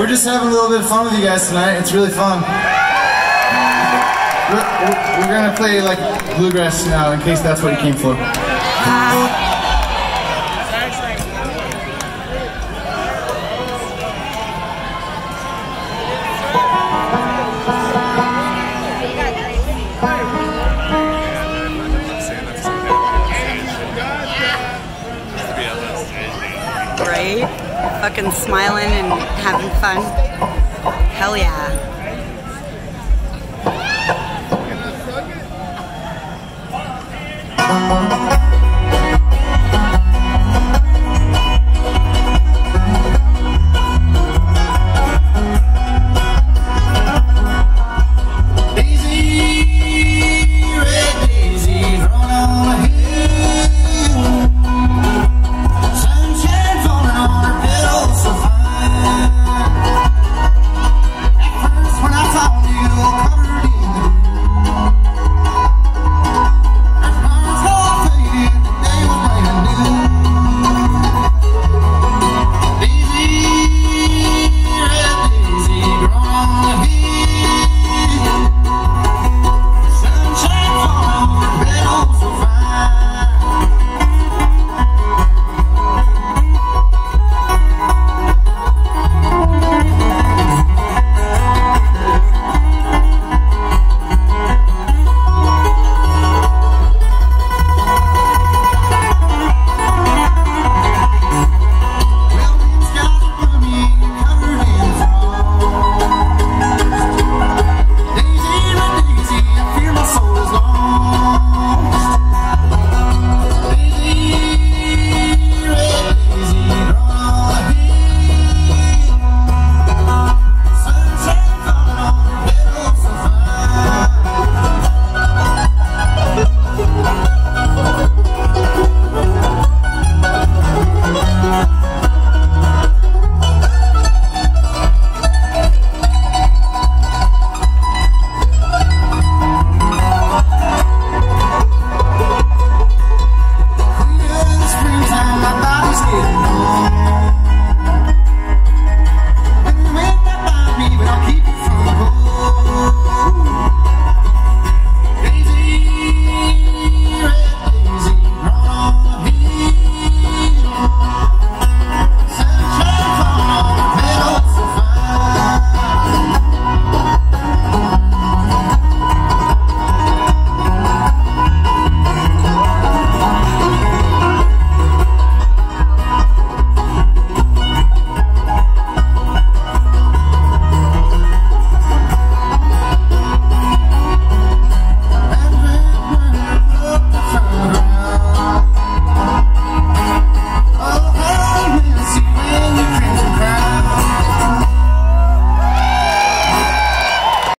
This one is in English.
We're just having a little bit of fun with you guys tonight. It's really fun. We're gonna play like bluegrass now, in case that's what you came for. Right? Fucking smiling and having fun. Hell yeah.